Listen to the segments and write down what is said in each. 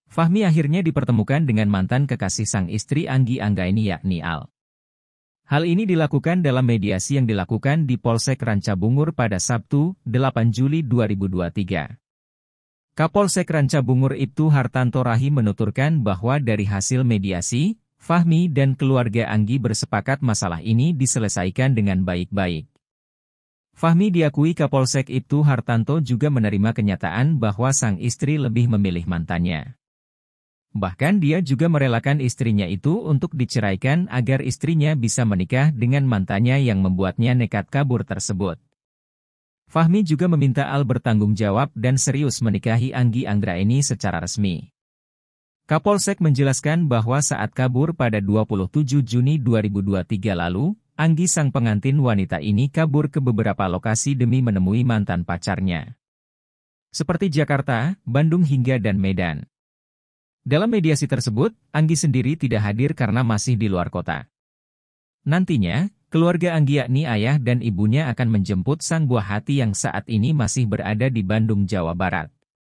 Fahmi akhirnya dipertemukan dengan mantan kekasih sang istri Anggi Anggaini yakni Al. Hal ini dilakukan dalam mediasi yang dilakukan di Polsek Rancabungur pada Sabtu, 8 Juli 2023. Kapolsek Rancabungur Ibtu Hartanto Rahim menuturkan bahwa dari hasil mediasi, Fahmi dan keluarga Anggi bersepakat masalah ini diselesaikan dengan baik-baik. Fahmi diakui Kapolsek Ibtu Hartanto juga menerima kenyataan bahwa sang istri lebih memilih mantannya. Bahkan dia juga merelakan istrinya itu untuk diceraikan agar istrinya bisa menikah dengan mantannya yang membuatnya nekat kabur tersebut. Fahmi juga meminta Al bertanggung jawab dan serius menikahi Anggi Anggraini secara resmi. Kapolsek menjelaskan bahwa saat kabur pada 27 Juni 2023 lalu, Anggi sang pengantin wanita ini kabur ke beberapa lokasi demi menemui mantan pacarnya. Seperti Jakarta, Bandung hingga dan Medan. Dalam mediasi tersebut, Anggi sendiri tidak hadir karena masih di luar kota. Nantinya, keluarga Anggi yakni ayah dan ibunya akan menjemput sang buah hati yang saat ini masih berada di Bandung, Jawa Barat.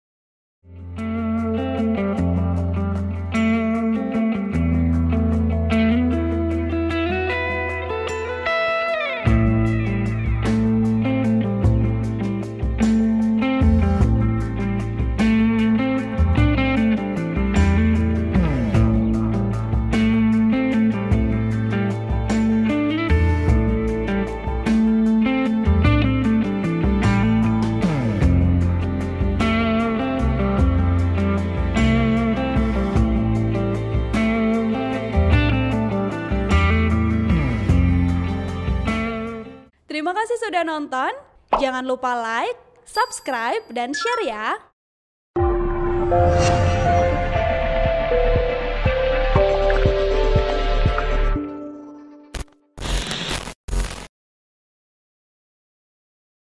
Terima kasih sudah nonton, jangan lupa like, subscribe, dan share ya!